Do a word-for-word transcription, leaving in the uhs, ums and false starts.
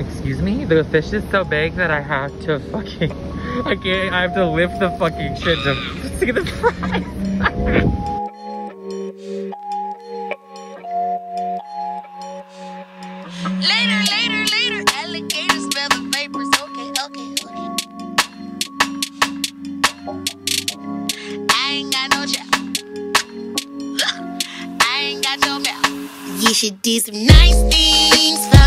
Excuse me? The fish is so big that I have to fucking, I can't, I have to lift the fucking shit to see the fries. Later, later, later, alligators smell the vapors. Okay, okay, okay. I ain't got no job. I ain't got no mouth. You should do some nice things for